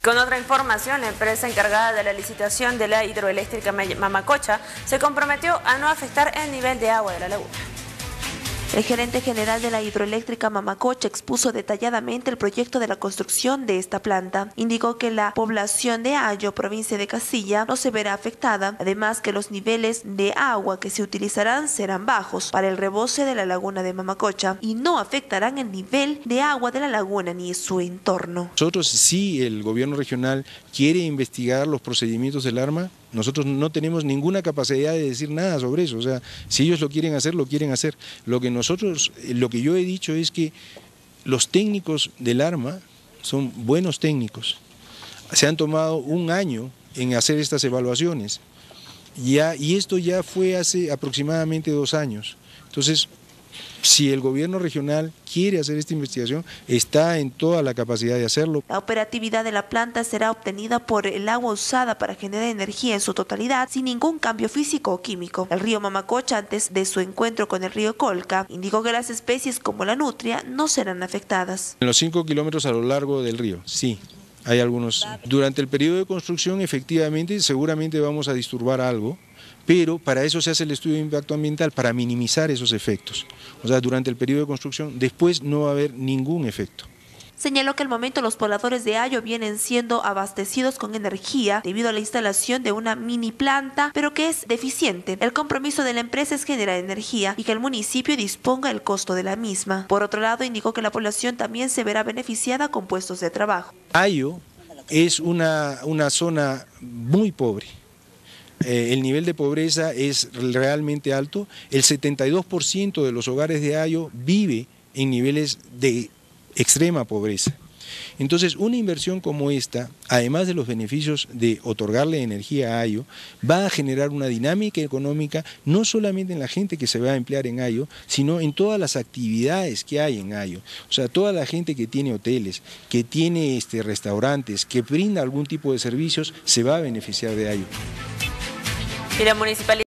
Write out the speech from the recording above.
Con otra información, la empresa encargada de la licitación de la hidroeléctrica Mamacocha se comprometió a no afectar el nivel de agua de la laguna. El gerente general de la hidroeléctrica Mamacocha expuso detalladamente el proyecto de la construcción de esta planta. Indicó que la población de Ayo, provincia de Castilla, no se verá afectada, además que los niveles de agua que se utilizarán serán bajos para el rebose de la laguna de Mamacocha y no afectarán el nivel de agua de la laguna ni su entorno. Nosotros, si el gobierno regional quiere investigar los procedimientos del ARMA, nosotros no tenemos ninguna capacidad de decir nada sobre eso. O sea, si ellos lo quieren hacer, lo quieren hacer. Lo que yo he dicho es que los técnicos del ARMA son buenos técnicos. Se han tomado un año en hacer estas evaluaciones. Y esto ya fue hace aproximadamente 2 años. Entonces, si el gobierno regional quiere hacer esta investigación, está en toda la capacidad de hacerlo. La operatividad de la planta será obtenida por el agua usada para generar energía en su totalidad, sin ningún cambio físico o químico. El río Mamacocha, antes de su encuentro con el río Colca, indicó que las especies como la nutria no serán afectadas. En los 5 kilómetros a lo largo del río, sí. Hay algunos. Durante el periodo de construcción, efectivamente, seguramente vamos a disturbar algo, pero para eso se hace el estudio de impacto ambiental, para minimizar esos efectos. O sea, durante el periodo de construcción, después no va a haber ningún efecto. Señaló que al momento los pobladores de Ayo vienen siendo abastecidos con energía debido a la instalación de una mini planta, pero que es deficiente. El compromiso de la empresa es generar energía y que el municipio disponga el costo de la misma. Por otro lado, indicó que la población también se verá beneficiada con puestos de trabajo. Ayo es una zona muy pobre. El nivel de pobreza es realmente alto. El 72% de los hogares de Ayo vive en niveles de extrema pobreza. Entonces, una inversión como esta, además de los beneficios de otorgarle energía a Ayo, va a generar una dinámica económica no solamente en la gente que se va a emplear en Ayo, sino en todas las actividades que hay en Ayo. O sea, toda la gente que tiene hoteles, que tiene restaurantes, que brinda algún tipo de servicios, se va a beneficiar de Ayo. Y la municipalidad